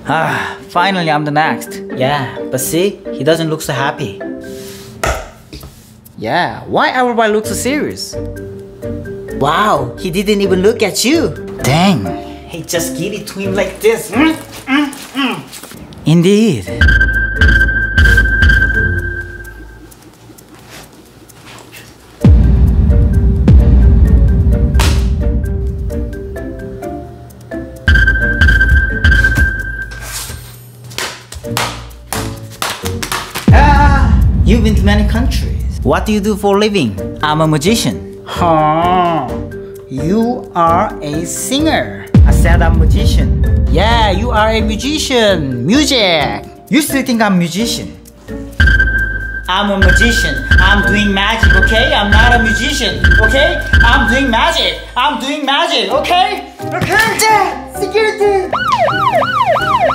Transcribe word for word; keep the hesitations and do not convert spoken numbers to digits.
Ah, finally I'm the next. Yeah, but see, he doesn't look so happy. Yeah, why everybody looks so serious? Wow, he didn't even look at you. Dang, he just give it to him like this. Mm, mm, mm. Indeed. Ah, you've been to many countries. What do you do for a living? I'm a magician. Huh, you are a singer. I said I'm a magician. Yeah, you are a musician. Music. You still think I'm a musician? I'm a magician. I'm doing magic, okay? I'm not a musician, okay? I'm doing magic. I'm doing magic, okay? Okay? Security!